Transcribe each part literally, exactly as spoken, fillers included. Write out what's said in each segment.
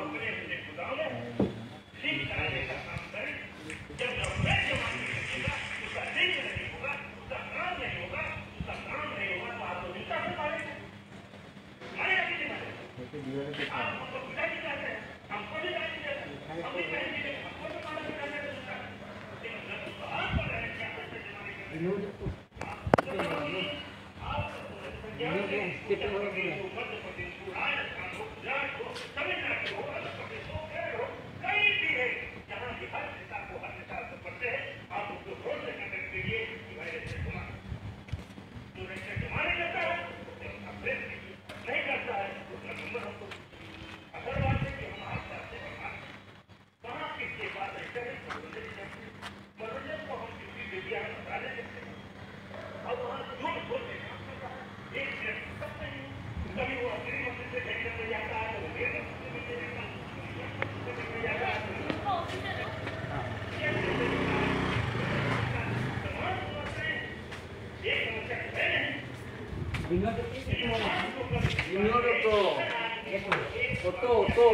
Oto, oto.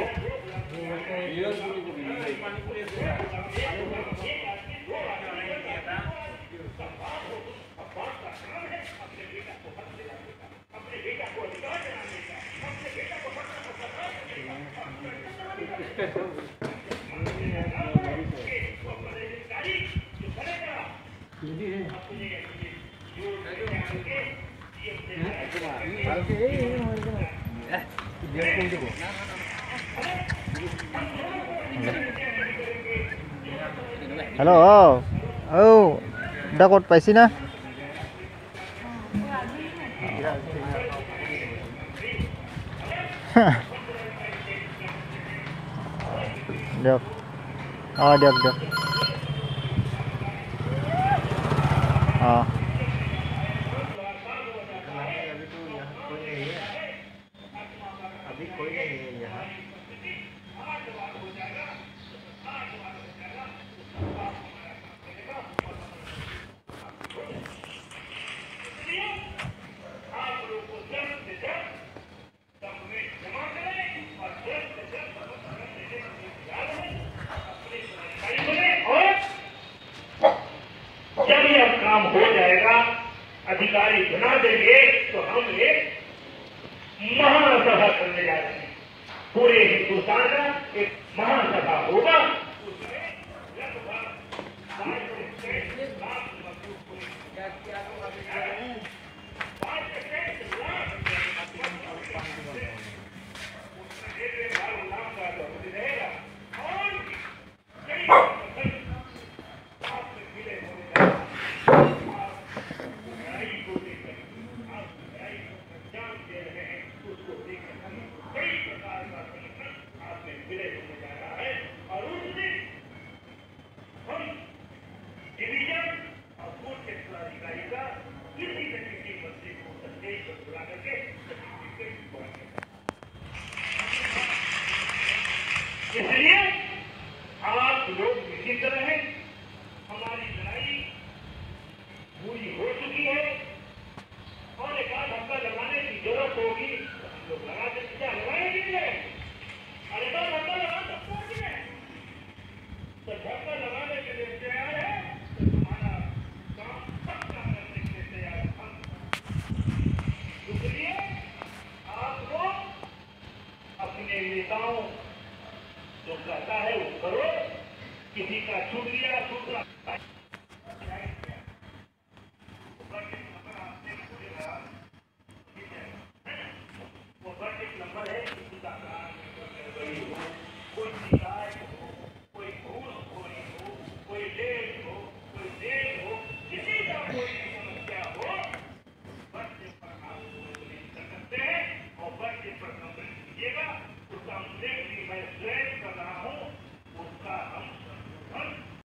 Halo, oh, oh, dapat paisi na. Được, oh được được. Ờ. जब यह काम हो जाएगा, अधिकारी बना देंगे तो हम एक महासभा करने जा रहे हैं। पूरे हिंदुस्तान का एक महासभा होगा। उसमें लगभग पाँच से छह लाख मजदूर पाँच से छह लाख उसमें एक एक बार लाख का जरूरी रहेगा और कई इसलिए आप लोग निश्चिंत रहें। हमारी लड़ाई पूरी हो चुकी है और एक आध हफ्ता लगाने की जरूरत होगी तो हम लोग लगा देंगे। क्या लगाएंगे? अरे तो धक्का लगा सकते हैं। तो धक्का लगाने के लिए तैयार है तो हमारा काम पक्का करने के लिए तैयार है। इसलिए आप लोग अपने नेताओं जो कहता है वो करो। किसी का छूट लिया छूट